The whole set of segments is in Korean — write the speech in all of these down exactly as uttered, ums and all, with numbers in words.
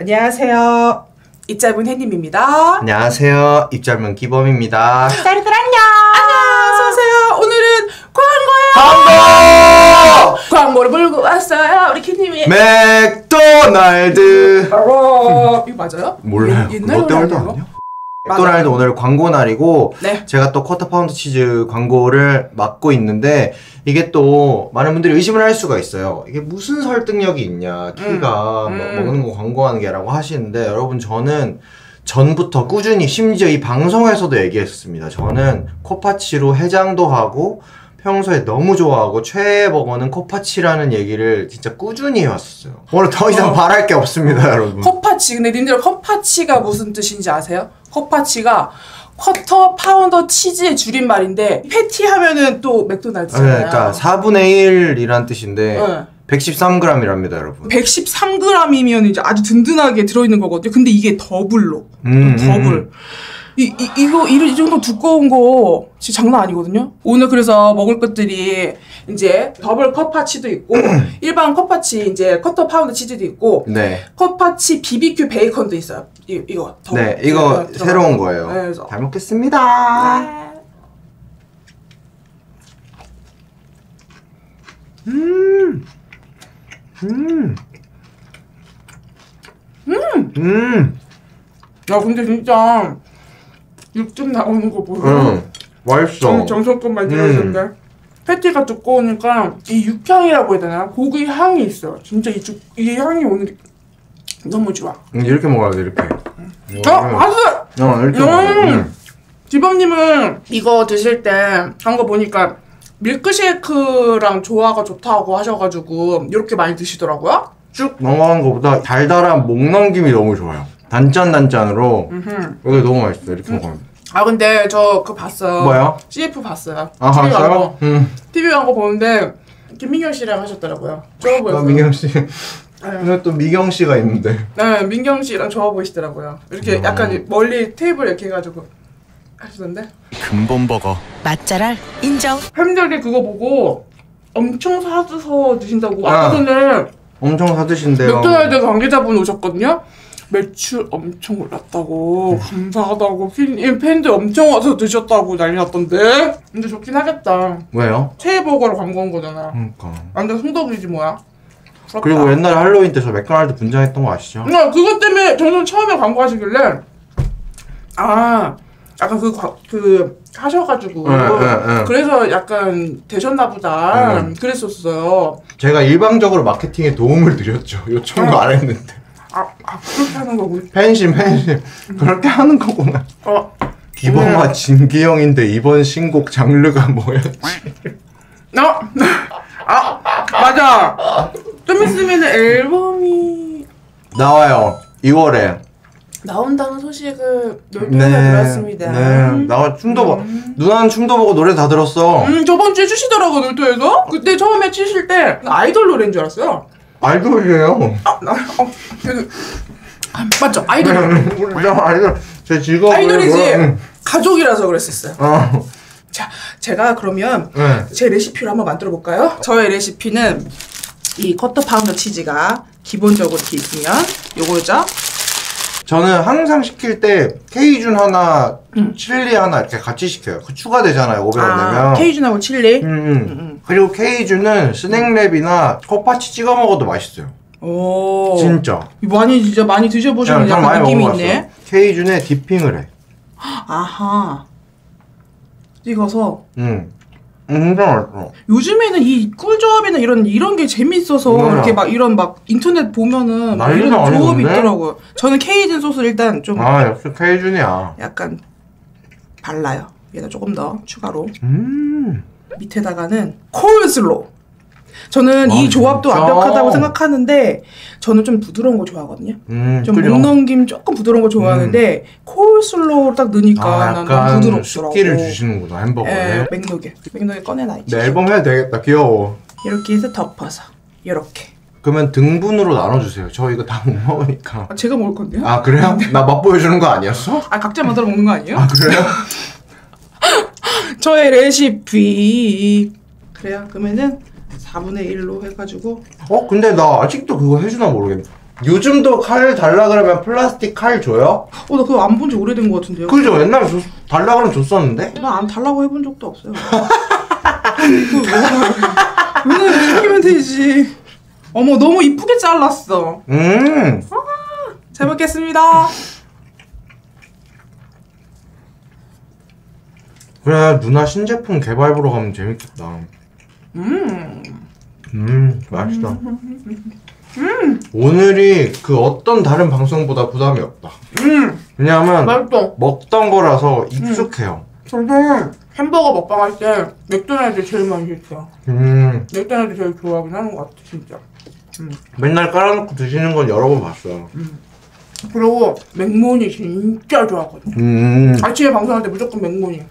안녕하세요. 입 짧은 햇님입니다. 안녕하세요. 입 짧은 기범입니다. 딸들 안녕. 안녕. 어서오세요. 오늘은 광고예요. 광고! 광고를 몰고 왔어요. 우리 캣님이. 맥도날드. 어, 이거 맞아요? 몰라요. 옛날 롯데월드 아니야? 맥도날드 오늘 광고 날이고 네. 제가 또 쿼터 파운드 치즈 광고를 맡고 있는데 이게 또 많은 분들이 의심을 할 수가 있어요. 이게 무슨 설득력이 있냐, 키가 음, 음. 먹는 거 광고하는 게 라고 하시는데, 여러분 저는 전부터 꾸준히, 심지어 이 방송에서도 얘기했습니다. 저는 코파치로 해장도 하고 평소에 너무 좋아하고 최애 버거는 코파치라는 얘기를 진짜 꾸준히 해왔었어요. 오늘 더 이상 어. 바랄 게 없습니다, 여러분. 코파치, 근데 님들 코파치가 무슨 뜻인지 아세요? 코파치가 쿼터 파운더 치즈의 줄임말인데, 패티 하면은 또 맥도날드잖아요. 네, 그러니까 사분의 일이란 뜻인데 네. 백십삼 그램이랍니다, 여러분. 백십삼 그램이면 이제 아주 든든하게 들어있는 거거든요. 근데 이게 더블로. 음, 더블. 음. 이, 이, 이거, 이, 이 정도 두꺼운 거 진짜 장난 아니거든요? 오늘 그래서 먹을 것들이 이제 더블 컵파치도 있고, 일반 컵파치 이제 쿼터 파운드 치즈도 있고, 네. 컵파치 비비큐 베이컨도 있어요. 이, 이거. 더, 네, 이거 더, 새로운 더, 거예요. 네, 그래서. 잘 먹겠습니다. 네. 음. 음. 음. 음. 야, 근데 진짜. 육즙 나오는 거 보여. 응, 맛있어. 정성껏 만들었는데 음. 패티가 두꺼우니까 이 육향이라고 해야 되나? 고기 향이 있어. 진짜 이, 주, 이 향이 오늘 너무 좋아. 응, 이렇게 먹어야 돼, 이렇게. 응. 어, 맛있어! 어, 이렇게 음. 먹어야 돼. 응. 지범님은 이거 드실 때 한 거 보니까 밀크쉐이크랑 조화가 좋다고 하셔가지고 이렇게 많이 드시더라고요. 쭉 넘어가는 것보다 달달한 목 넘김이 너무 좋아요. 단짠단짠으로 이게 너무 맛있어. 이렇게 음. 먹으면. 아 근데 저 그거 봤어요. 뭐요? 씨에프 봤어요. 아 티비 봤어요? 광고. 응. 티비 광고 보는데 김민경 씨랑 하셨더라고요. 좋아 보였어요. 아, 민경 씨. 근데 또 미경 씨가 있는데. 네, 민경 씨랑 좋아 보이시더라고요. 이렇게 음. 약간 멀리 테이블 이렇게 해가지고 하시던데. 근본버거. 맛잘알 인정. 팬들이 그거 보고 엄청 사드서 드신다고. 아, 아까 전에 엄청 사드신대요. 맥도날드 관계자분 오셨거든요. 매출 엄청 올랐다고, 감사하다고, 팬, 팬들 엄청 와서 드셨다고 난리 났던데? 근데 좋긴 하겠다. 왜요? 체이버거를 광고한 거잖아. 그러니까. 완전 성덕이지 뭐야. 부럽다. 그리고 옛날에 할로윈 때 저 맥도날드 분장했던 거 아시죠? 네, 그것 때문에 저는 처음에 광고하시길래 아, 약간 그, 그 하셔가지고 네, 네, 네. 그래서 약간 되셨나 보다. 네. 그랬었어요. 제가 일방적으로 마케팅에 도움을 드렸죠. 요청도 안 했는데. 아, 아 그렇게 하는 거구나. 팬심 팬심 그렇게 하는 거구나. 어. 기범과 네. 진기영인데 이번 신곡 장르가 뭐였지? 어? 아 맞아. 좀 있으면 앨범이 나와요. 이월에 나온다는 소식을 놀토에서 네, 들었습니다. 네. 나와 춤도 봐. 음. 누나는 춤도 보고 노래 다 들었어. 음 저번 주에 주시더라고 놀토에서. 그때 처음에 치실 때 아이돌 노래인 줄 알았어요. 아이돌이에요. 아, 나, 어, 그, 아, 맞죠? 아이돌. 네, 아이돌. 제 직업. 아이돌이지. 응. 가족이라서 그랬었어요. 어. 자, 제가 그러면 네. 제 레시피로 한번 만들어 볼까요? 저의 레시피는 이 쿼터 파운더 치즈가 기본적으로 이렇게 있으면 요거죠. 저는 항상 시킬 때 케이준 하나, 음. 칠리 하나 이렇게 같이 시켜요. 그 추가되잖아요. 오백 원 아, 내면. 케이준하고 칠리. 음, 음. 음, 음. 그리고 케이준은 스낵랩이나 컵파치 찍어 먹어도 맛있어요. 오. 진짜. 많이 진짜 많이 드셔보시는 약간 많이 느낌이 먹어봤어요. 있네. 케이준에 디핑을 해. 아하. 찍어서. 응. 진짜 맛있어. 요즘에는 이 꿀조합이나 이런 이런 게 재밌어서 음. 이렇게 막 이런 막 인터넷 보면은 막 이런 조합이 있더라고요. 저는 케이준 소스를 일단 좀. 아 역시 케이준이야. 약간 발라요. 얘가 조금 더 추가로. 음. 밑에다가는 콜슬로우. 저는 아, 이 조합도 진짜? 완벽하다고 생각하는데 저는 좀 부드러운 거 좋아하거든요. 음, 좀 목 넘김 조금 부드러운 거 좋아하는데 음. 콜슬로우 딱 넣으니까 아, 난 너무 부드럽더라고. 습기를 주시는구나 햄버거에. 맥너겟. 맥너겟 꺼내놔야지. 내 앨범 해도 되겠다. 귀여워. 이렇게 해서 덮어서 이렇게. 그러면 등분으로 나눠주세요. 저 이거 다 못 먹으니까. 아, 제가 먹을 건데요? 아 그래요? 나 맛보여주는 거 아니었어? 아 각자 만들어 먹는 거 아니에요? 아 그래요? 저의 레시피. 그래요? 그러면은 사분의 일로 해가지고. 어 근데 나 아직도 그거 해주나 모르겠네. 요즘도 칼 달라 그러면 플라스틱 칼 줘요? 어, 나 그거 안 본 지 오래된 것 같은데요? 그죠? 옛날에 줬, 달라 그러면 줬었는데? 나 안 달라고 해본 적도 없어요. 왜 시키면 되지. 어머, 너무 이쁘게 잘랐어. 음. 아, 잘 먹겠습니다. 그래, 누나 신제품 개발 보러 가면 재밌겠다. 음. 음, 맛있다. 음. 오늘이 그 어떤 다른 방송보다 부담이 없다. 음. 왜냐하면 맛있어. 먹던 거라서 익숙해요. 저도 햄버거 먹방 할 때 맥도날드 제일 많이 시켜요. 음. 맥도날드 제일 좋아하긴 하는 것 같아, 진짜. 음. 맨날 깔아놓고 드시는 건 여러 번 봤어요. 음. 그리고 맥모니 진짜 좋아하거든. 음. 아침에 방송할 때 무조건 맥모니.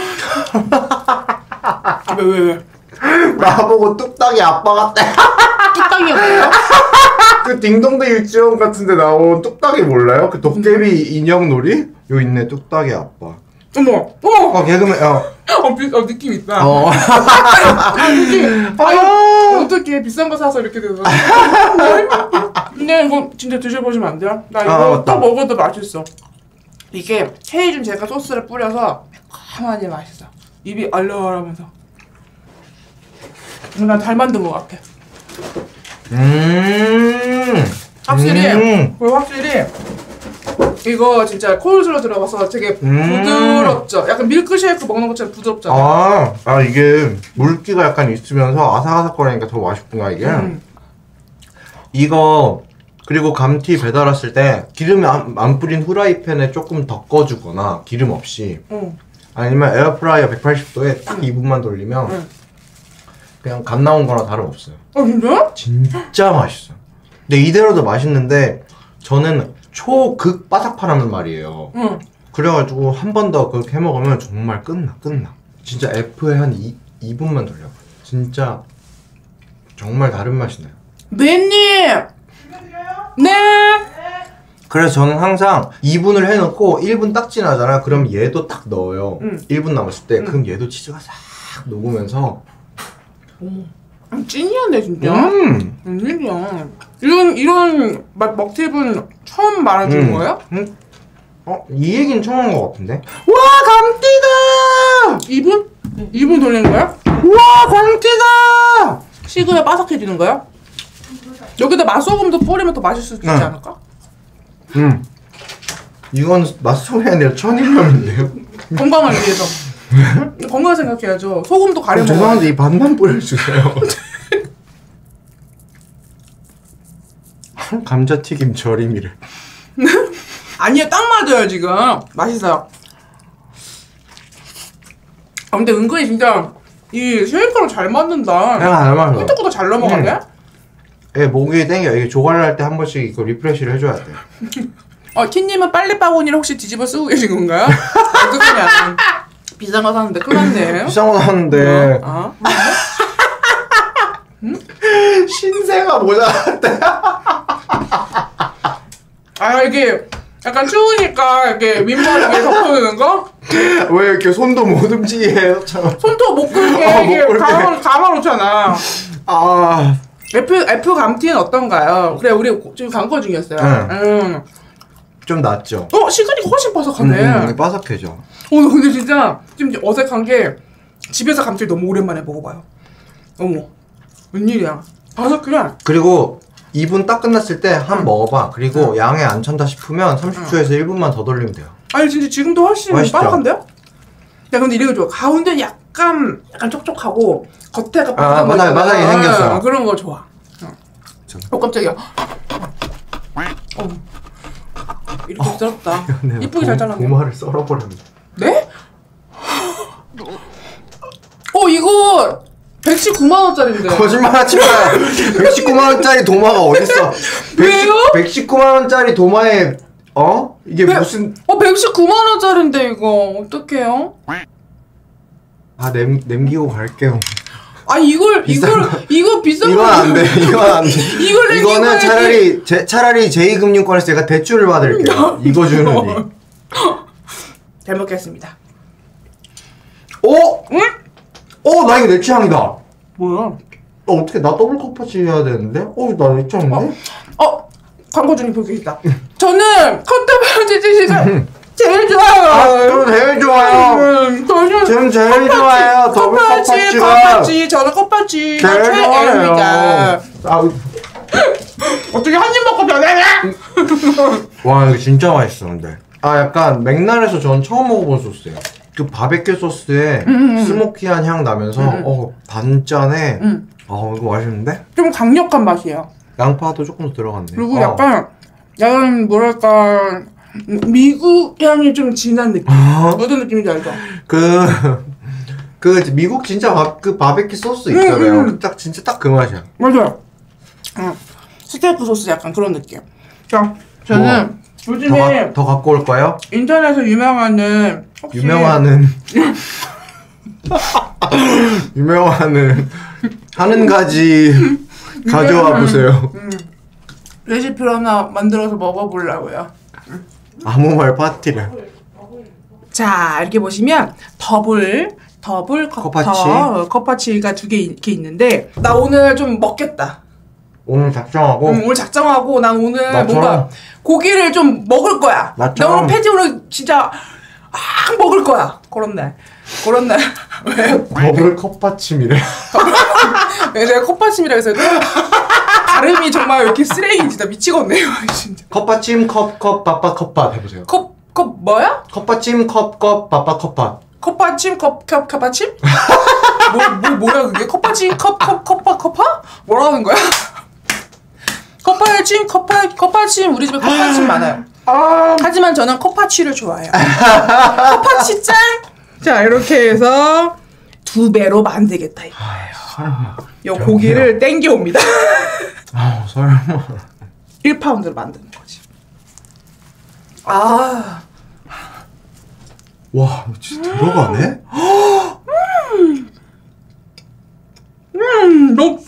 왜, 왜, 왜? 나보고 뚝딱이 아빠 같대. 뚝딱이가 뭐예요? 그 딩동댕 유치원 같은데 나온 뚝딱이 몰라요? 그 도깨비 인형 놀이? 요 있네, 뚝딱이 아빠. 어머, 어머! 어, 개그맨, 어. 어, 비, 어 느낌 있다. 어. 아, 느낌. 아. 아, 어떻게 비싼 거 사서 이렇게 돼서. 근데 이거 진짜 드셔보시면 안 돼요? 나 이거 아, 또 맞다. 먹어도 맛있어. 이게 케이준 제가 소스를 뿌려서 가만히 맛있어. 입이 얼얼하면서. 나 잘 만든 것 같아. 음. 확실히, 음. 그리고 확실히 이거 진짜 콜슬로 들어가서 되게 음. 부드럽죠? 약간 밀크쉐이크 먹는 것처럼 부드럽잖아. 아, 아, 이게 물기가 약간 있으면서 아삭아삭거리니까 더 맛있구나, 이게. 음. 이거, 그리고 감튀 배달 왔을 때 기름 안, 안 뿌린 후라이팬에 조금 덮어주거나 기름 없이 응. 아니면 에어프라이어 백팔십 도에 딱 이 분만 돌리면 응. 그냥 갓 나온 거나 다름없어요. 어, 진짜? 진짜 맛있어요. 근데 이대로도 맛있는데 저는 초극 바삭파라는 말이에요. 응. 그래가지고 한 번 더 그렇게 해먹으면 정말 끝나 끝나. 진짜 F에 한 이 분만 돌려. 진짜 정말 다른 맛이 나요. 매님! 네! 그래서 저는 항상 이 분을 해놓고 일 분 딱 지나잖아요. 그럼 얘도 딱 넣어요. 응. 일 분 남았을 때 응. 그럼 얘도 치즈가 싹 녹으면서 어머. 찐이었네, 진짜. 음. 웬일이야. 이런, 이런 막 먹팁은 처음 말해주는 음. 거예요? 음? 어? 이 얘기는 처음 한 것 같은데? 와, 감튀다! 이 분? 이 분 돌리는 거야? 와, 감튀다! 식으면 바삭해지는 거야? 여기다 맛소금도 뿌리면 더 맛있을 수 있지 응. 않을까? 음. 이건 맛소금이 아니라 천일염인데요? 건강을 위해서. 건강 생각해야죠. 소금도 가려 어, 먹어야 죄송한데 이 반만 뿌려주세요. 감자튀김 절임이래. 아니요, 딱 맞아요, 지금. 맛있어요. 아, 근데 은근히 진짜 이 쉐이크랑 잘 맞는다. 내가 안 맞아. 꿀떡꿀떡 잘 넘어가네? 음. 예, 목이 땡겨. 이게 조갈할 때 한 번씩 이거 리프레시를 해줘야 돼. 어, 티님은 빨래바구니를 혹시 뒤집어 쓰고 계신 건가요? 어떡하냐. 비싼 거 사는데 큰일 났네. 비싼 거 사는데 어? 신세가 모자랐대. 아, 이게 약간 추우니까 이렇게 윗머리에 덮어두는 거? 왜 이렇게 손도 못 움직이게 해놓잖아. 손톱 못 긁게 어, 못 이게 긁게. 감아, 감아놓잖아. 아, F, F 감튀는 어떤가요? 그래, 우리 지금 광고 중이었어요. 네. 음. 좀 낫죠. 어, 시그니가 훨씬 바삭하네. 음, 음, 바삭해져. 어, 나 근데 진짜 지금 어색한 게 집에서 감튀 너무 오랜만에 먹어봐요. 어머, 웬일이야. 바삭해. 그리고 이 분 딱 끝났을 때 한 응. 먹어봐. 그리고 응. 양에 안 찬다 싶으면 삼십 초에서 일 분만 더 돌리면 돼요. 아니 진짜 지금도 훨씬 맛있죠? 바삭한데요? 야, 근데 이런 거 좋아. 가운데 약간 약간 촉촉하고 겉에가 아, 바삭한 거 바삭- 있잖아. 바삭이 생겼어. 아, 그런 거 좋아. 저- 어, 깜짝이야. 어. 이렇게 썰었다. 이쁘게 잘 잘랐네. 도마를 썰어버렸네. 네? 어, 이거 백십구만 원짜리인데. 거짓말하지 마. 백십구만 원짜리 도마가 어딨어? 왜요? 백십구만 원짜리 도마에 어? 이게 백- 무슨 어, 백십구만 원짜리인데 이거 어떡해요? 아 냄, 남기고 갈게요. 아니 이걸 비싼 이걸 거. 이거 비싼 이건 안 돼. 이건 안 돼. 이걸 남기고 이거는 가야지. 차라리 제, 차라리 제이금융권에서 제가 대출을 받을게요. 이거 주느니. 잘 먹겠습니다. 어? 응? 어, 나 이거 내 취향이다. 뭐야? 어, 어떻게 나 더블 컵파치 해야 되는데? 어, 나 내 취향인데? 어, 광고 중에 보고 계시다. 저는 커터파운드 치즈가 제일 좋아요. 아, 저 제일 좋아요. 음, 저는 지금 제일 좋아요. 더블 컵파치, 컵파치가 컵파치, 저는 컵파치 제일 최애입니다. 좋아요. 어떻게 한 입 먹고 변해? 와 이거 진짜 맛있어 근데. 아 약간 맥날에서 전 처음 먹어본 소스예요. 그 바베큐 소스에 음, 음. 스모키한 향 나면서 음. 어 단짠에 음. 어 이거 맛있는데? 좀 강력한 맛이에요. 양파도 조금 더 들어갔네. 그리고 어. 약간 약간 뭐랄까 미국 향이 좀 진한 느낌. 어? 어떤 느낌인지 알죠? 그, 그 미국 진짜 바, 그 바베큐 소스 있잖아요. 음, 음. 딱 진짜 딱 그 맛이야. 맞아요. 어, 스테이크 소스 약간 그런 느낌. 자, 저는 뭐, 요즘에 더, 가, 더 갖고 올까요? 인터넷에서 유명하는 혹시 유명하는 유명하는 하는 가지 가져와 보세요. 음, 레시피를 하나 만들어서 먹어보려고요. 아무 말 파티를. 자, 이렇게 보시면 더블 더블 커터 컵파치. 컵파치가 두 개 이렇게 있는데 나 오늘 좀 먹겠다. 오늘 작정하고 음, 오늘 작정하고 난 오늘 나처럼. 뭔가 고기를 좀 먹을 거야. 나 나처럼. 오늘 패티 오늘 진짜 아 먹을 거야. 그런 날. 그런 날. 왜? 더블 컵받침이래. 왜 내가 컵받침이라 해서 발음이 정말 이렇게 쓰레기 진짜 미치겠네요. 진짜. 컵받침 컵컵 빠빠 컵밥 해보세요. 컵, 컵 뭐야? 컵받침 컵컵 빠빠 컵밥. 컵받침 컵, 컵, 컵받침? 뭐, 뭐, 뭐야 그게? 컵받침 컵, 컵, 컵파, 컵파? 뭐라는 거야? 컵받침, 컵파, 컵받침 우리 집에 컵받침 많아요. 아, 하지만 저는 컵파치를 좋아해요. 컵파치 짱! 자, 이렇게 해서 두 배로 만들겠다 이거예요. 설마. 요 고기를 땡겨옵니다. 아, 설마. 일 파운드를 만드는 거지. 아, 와, 이거 진짜 들어가네? 음, 녹지.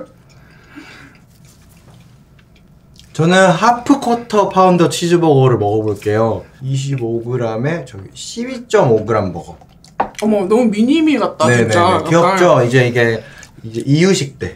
저는 하프 쿼터 파운더 치즈버거를 먹어볼게요. 이십오 그램에 저기 십이 점 오 그램 버거. 어머, 너무 미니미 같다 진짜. 네네네. 귀엽죠? 이제 이게 이제 이유식 때.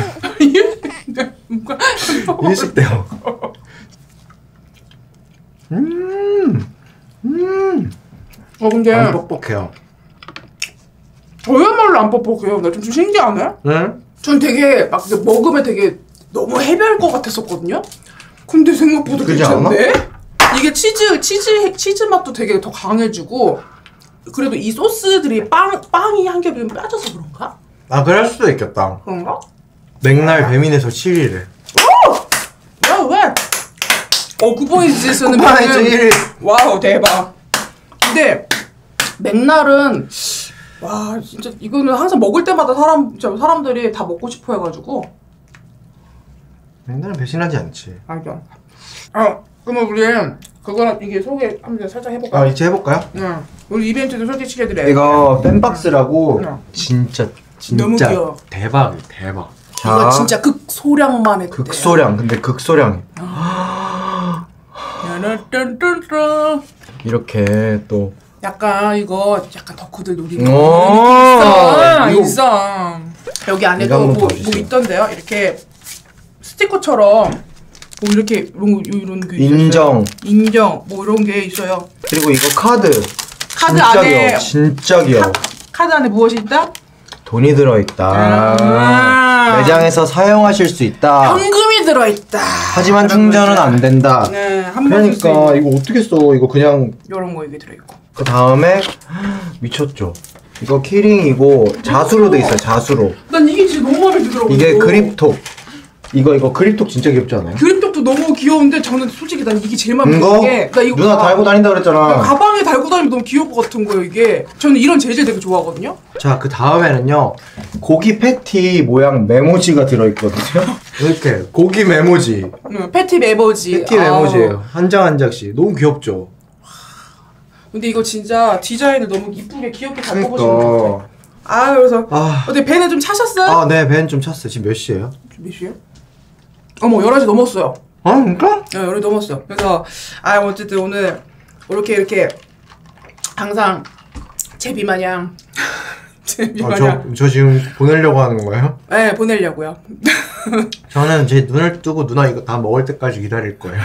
이유식 때 먹어. 음, 음. 어 근데 안 뻑뻑해요. 저야말로 안 뻑뻑해요. 나 좀 신기하네. 응? 전 되게 막 이제 먹으면 되게 너무 헤비할 것 같았었거든요. 근데 생각보다 그러지 괜찮네. 이게 치즈 치즈 치즈 맛도 되게 더 강해지고 그래도 이 소스들이 빵 빵이 한 겹이 좀 빠져서 그런가? 아, 그럴 수도 있겠다. 그런가? 맥날 배민에서 칠 위를. 야 왜? 어 쿠팡이츠에서는 쿠팡이츠 일 위. 와우 대박. 근데 맥날은 와 진짜 이거는 항상 먹을 때마다 사람 진짜 사람들이 다 먹고 싶어 해가지고. 맥날은 배신하지 않지. 알죠. 아 그러면 우리 그거랑 이게 소개 한번 살짝 해볼까요? 아, 이제 해볼까요? 응. 우리 이벤트도 소개시켜드려요. 이거 팬박스라고 응. 진짜 진짜 너무 귀여워. 대박 대박. 이거 진짜 극소량만 했대. 극소량. 근데 극소량. 딴딴딴딴. 이렇게 또 약간 이거 약간 덕후들 노리는 오, 있어. 이거- 있어. 여기 이거 안에도 한번 뭐, 뭐 봐주세요. 있던데요. 이렇게 스티커처럼 뭐 이렇게 이런 이런 게 있어요. 인정. 인정. 뭐 이런 게 있어요. 그리고 이거 카드. 카드 진짜 안에 귀여워. 진짜 귀여워. 카드 안에 무엇이 있다? 돈이 들어있다. 아. 매장에서 사용하실 수 있다. 현금이 들어있다. 하지만 충전은 안 된다. 네, 한 번 쓸 수 그러니까 있는 이거 어떻게 써? 이거 그냥 이런 거 여기 들어있고. 그 다음에 미쳤죠. 이거 키링이고 자수로 돼 있어요. 자수로. 난 이게 진짜 너무 마음에 들더라고요. 이게 그립톡. 이거 이거 그립톡 진짜 귀엽지 않아요? 그립톡도 너무 귀여운데 저는 솔직히 난 이게 제일 마음에 이거 드는 게. 나 이거 누나 가- 달고 다닌다 그랬잖아. 가방에 달고 다니면 너무 귀여울 것 같은 거예요 이게. 저는 이런 재질 되게 좋아하거든요. 자, 그 다음에는요. 고기 패티 모양 메모지가 들어있거든요. 이렇게 고기 메모지. 응, 패티 메모지. 패티 아. 메모지예요. 한 장 한 장씩. 너무 귀엽죠? 근데 이거 진짜 디자인을 너무 이쁘게 귀엽게 잘 뽑으시는 것 그러니까. 같아요. 아 그래서 아, 어때 배는 좀 차셨어요? 아, 네, 벤 좀 찼어요. 지금 몇 시예요? 몇 시에요? 어머 열한 시 넘었어요. 아, 그러니까? 네, 열한 시 넘었어요. 그래서 아 어쨌든 오늘 이렇게 이렇게 항상 제비 마냥 제비 아, 마냥 저, 저 지금 보내려고 하는 건가요? 네 보내려고요. 저는 제 눈을 뜨고 누나 이거 다 먹을 때까지 기다릴 거예요.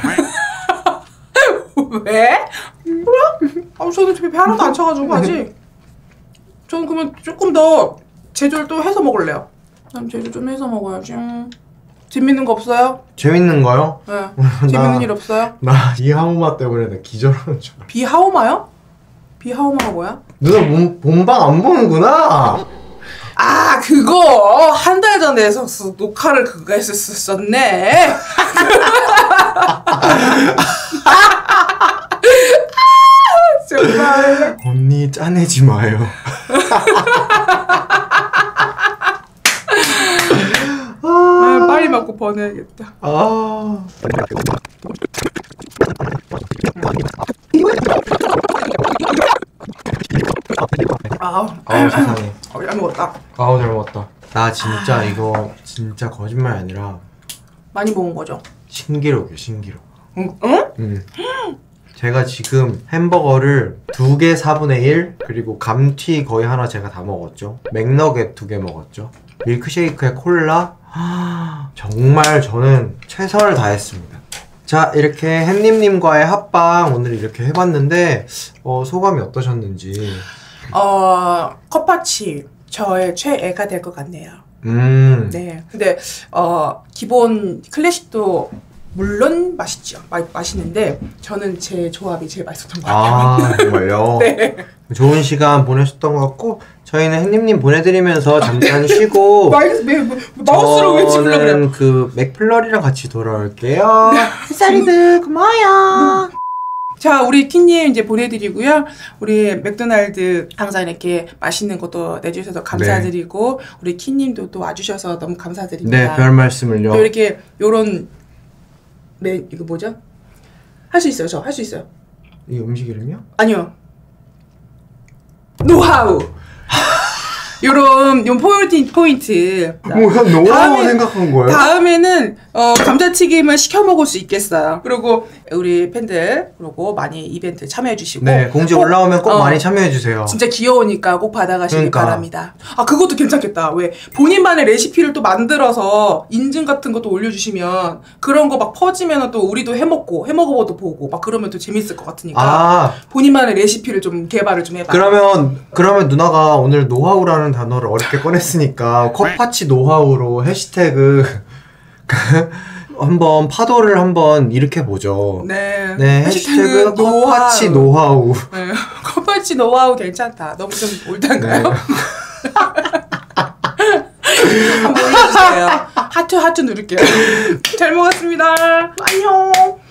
왜? 뭐야? 아, 저는 배 하나도 안 차가지고 아직. 저는 그러면 조금 더 제조를 또 해서 먹을래요. 난 제조 좀 해서 먹어야지. 음. 재밌는 거 없어요? 재밌는 거요? 네. 재밌는 일 없어요? 나 이하우마 때문에 나 기절하는 줄 알아. 비하오마요? 비하오마가 뭐야? 누나 본, 본방 안 보는구나. 아, 그거 한 달 전에 해서 녹화를 그거 했었었네. 정말. 언니 짜내지 마요. 아, 빨리 맞고 보내야겠다. 아. 아우, 아우 세상에. 어, 잘 먹었다. 아우 잘 먹었다. 나 진짜 이거 진짜 거짓말 아니라 많이 먹은 거죠? 신기록이야 신기록. 응? 응? 음. 제가 지금 햄버거를 두 개 사분의 일 그리고 감튀 거의 하나 제가 다 먹었죠. 맥너겟 두 개 먹었죠. 밀크쉐이크에 콜라. 하, 정말 저는 최선을 다했습니다. 자, 이렇게 햇님님과의 합방 오늘 이렇게 해봤는데 어, 소감이 어떠셨는지. 어, 컵파치 저의 최애가 될 것 같네요. 음. 네. 근데 어, 기본 클래식도 물론 맛있죠. 마, 맛있는데 저는 제 조합이 제일 맛있었던 것 같아요. 아, 정말요? 네. 좋은 시간 보내셨던 것 같고 저희는 햇님님 보내드리면서 잠깐 쉬고 마이스, 매, 매, 마우스를 왜 집으려고 그래? 저는 그 맥플러리랑 같이 돌아올게요. 햇살이들 고마워요. 자, 우리 키님 이제 보내드리고요. 우리 맥도날드 항상 이렇게 맛있는 것도 내주셔서 감사드리고 네. 우리 키님도 또 와주셔서 너무 감사드립니다. 네, 별 말씀을요. 또 이렇게 요런 네, 이거 뭐죠? 할 수 있어요, 저 할 수 있어요. 이 음식 이름이요? 아니요. 노하우. 요런 요 포인트 포인트. 뭐야 노하우 생각한 거예요? 다음에는 어, 감자튀김을 시켜 먹을 수 있겠어요. 그리고 우리 팬들 그리고 많이 이벤트 참여해 주시고 네 공지 꼭, 올라오면 꼭 어, 많이 참여해 주세요. 진짜 귀여우니까 꼭 받아가시기 그러니까. 바랍니다. 아 그것도 괜찮겠다. 왜 본인만의 레시피를 또 만들어서 인증 같은 것도 올려주시면 그런 거 막 퍼지면 또 우리도 해먹고 해먹어도 보고 막 그러면 또 재밌을 것 같으니까 아 본인만의 레시피를 좀 개발을 좀 해봐. 그러면 그러면 누나가 오늘 노하우라는 단어를 어렵게 꺼냈으니까 컵파치 노하우로 해시태그 한번 파도를 한번 일으켜 보죠. 네. 네 해시태그 컵파치 노하우. 네. 컵파치 노하우 괜찮다. 너무 좀 올드한가요? 네. 한번 올려주세요. 하트 하트 누를게요. 잘 먹었습니다. 안녕.